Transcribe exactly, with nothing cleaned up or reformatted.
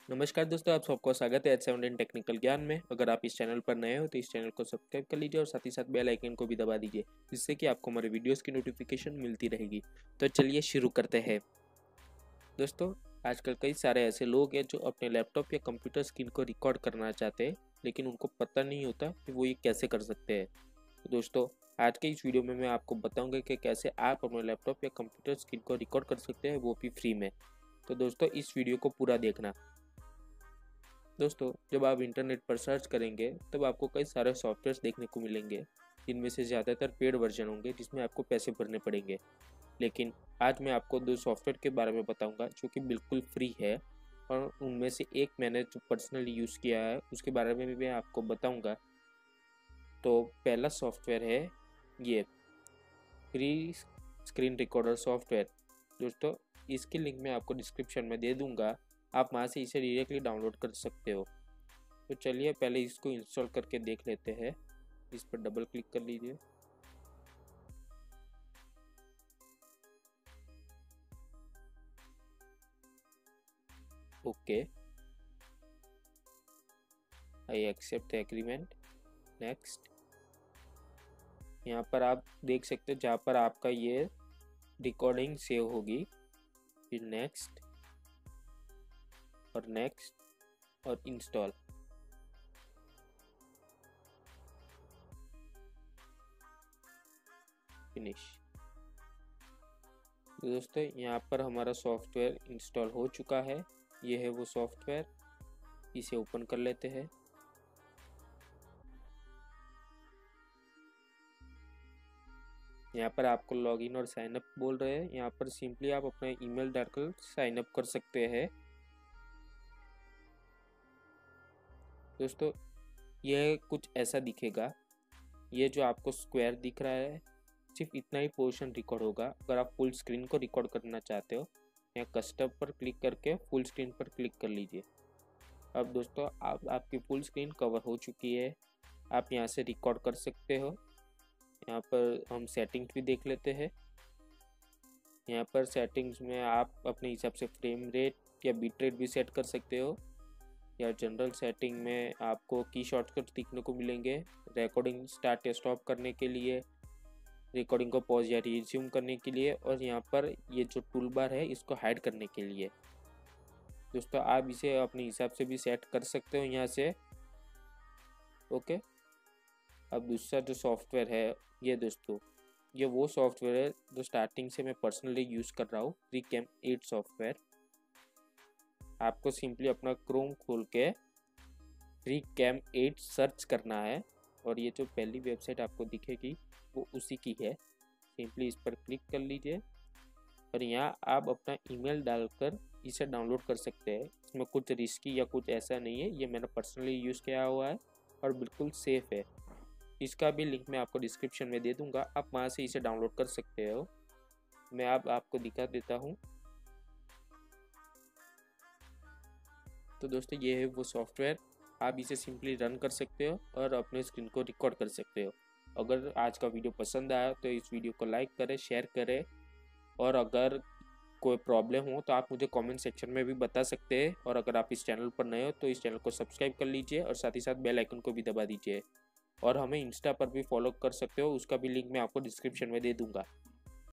नमस्कार दोस्तों, आप सबको स्वागत है एच सेवन टेक्निकल ज्ञान में। अगर आप इस चैनल पर नए हो तो इस चैनल को सब्सक्राइब कर लीजिए और साथ ही साथ बेल आइकन को भी दबा दीजिए, जिससे कि आपको हमारे वीडियोस की नोटिफिकेशन मिलती रहेगी। तो चलिए शुरू करते हैं। दोस्तों, आजकल कई सारे ऐसे लोग हैं जो अपने लैपटॉप या कंप्यूटर स्क्रीन को रिकॉर्ड करना चाहते हैं, लेकिन उनको पता नहीं होता कि वो ये कैसे कर सकते हैं। तो दोस्तों, आज के इस वीडियो में मैं आपको बताऊँगा कि कैसे आप अपने लैपटॉप या कंप्यूटर स्क्रीन को रिकॉर्ड कर सकते हैं, वो भी फ्री में। तो दोस्तों, इस वीडियो को पूरा देखना। दोस्तों, जब आप इंटरनेट पर सर्च करेंगे तब आपको कई सारे सॉफ्टवेयर्स देखने को मिलेंगे, जिनमें से ज़्यादातर पेड वर्जन होंगे जिसमें आपको पैसे भरने पड़ेंगे। लेकिन आज मैं आपको दो सॉफ्टवेयर के बारे में बताऊंगा जो कि बिल्कुल फ्री है, और उनमें से एक मैंने जो पर्सनली यूज़ किया है उसके बारे में भी मैं आपको बताऊंगा। तो पहला सॉफ्टवेयर है ये फ्री स्क्रीन रिकॉर्डर सॉफ्टवेयर। दोस्तों, इसकी लिंक मैं आपको डिस्क्रिप्शन में दे दूंगा, आप वहाँ से इसे डायरेक्टली डाउनलोड कर सकते हो। तो चलिए पहले इसको इंस्टॉल करके देख लेते हैं। इस पर डबल क्लिक कर लीजिए। Okay, I accept the agreement. Next. यहाँ पर आप देख सकते हो जहाँ पर आपका ये रिकॉर्डिंग सेव होगी। फिर नेक्स्ट और नेक्स्ट और इंस्टॉल। फिनिश। दोस्तों, यहाँ पर हमारा सॉफ्टवेयर इंस्टॉल हो चुका है। ये है वो सॉफ्टवेयर, इसे ओपन कर लेते हैं। यहाँ पर आपको लॉगिन और साइन अप बोल रहे हैं। यहाँ पर सिंपली आप अपना ईमेल डालकर साइन अप कर सकते हैं। दोस्तों, यह कुछ ऐसा दिखेगा। ये जो आपको स्क्वायर दिख रहा है, सिर्फ इतना ही पोर्शन रिकॉर्ड होगा। अगर आप फुल स्क्रीन को रिकॉर्ड करना चाहते हो, यहाँ कस्टम पर क्लिक करके फुल स्क्रीन पर क्लिक कर लीजिए। अब दोस्तों, आप आपकी फुल स्क्रीन कवर हो चुकी है। आप यहाँ से रिकॉर्ड कर सकते हो। यहाँ पर हम सेटिंग्स भी देख लेते हैं। यहाँ पर सेटिंग्स में आप अपने हिसाब से फ्रेम रेट या बिट रेट भी सेट कर सकते हो, या जनरल सेटिंग में आपको की शॉर्टकट दिखने को मिलेंगे रिकॉर्डिंग स्टार्ट या स्टॉप करने के लिए, रिकॉर्डिंग को पॉज या रिज्यूम करने के लिए, और यहाँ पर ये जो टूल बार है इसको हाइड करने के लिए। दोस्तों, आप इसे अपने हिसाब से भी सेट कर सकते हो यहाँ से। ओके। अब दूसरा जो सॉफ्टवेयर है ये दोस्तों, ये वो सॉफ्टवेयर है जो स्टार्टिंग से मैं पर्सनली यूज़ कर रहा हूँ, फ्री कैम एट सॉफ्टवेयर। आपको सिंपली अपना क्रोम खोल के फ्री कैम एट सर्च करना है, और ये जो पहली वेबसाइट आपको दिखेगी वो उसी की है। सिंपली इस पर क्लिक कर लीजिए, और यहाँ आप अपना ईमेल डालकर इसे डाउनलोड कर सकते हैं। इसमें कुछ रिस्की या कुछ ऐसा नहीं है, ये मैंने पर्सनली यूज़ किया हुआ है और बिल्कुल सेफ़ है। इसका भी लिंक मैं आपको डिस्क्रिप्शन में दे दूँगा, आप वहाँ से इसे डाउनलोड कर सकते हो। मैं आप आपको दिखा देता हूँ। तो दोस्तों, ये है वो सॉफ्टवेयर, आप इसे सिंपली रन कर सकते हो और अपने स्क्रीन को रिकॉर्ड कर सकते हो। अगर आज का वीडियो पसंद आया तो इस वीडियो को लाइक करें, शेयर करें, और अगर कोई प्रॉब्लम हो तो आप मुझे कमेंट सेक्शन में भी बता सकते हैं। और अगर आप इस चैनल पर नए हो तो इस चैनल को सब्सक्राइब कर लीजिए और साथ ही साथ बेल आइकन को भी दबा दीजिए। और हमें इंस्टा पर भी फॉलो कर सकते हो, उसका भी लिंक मैं आपको डिस्क्रिप्शन में दे दूँगा।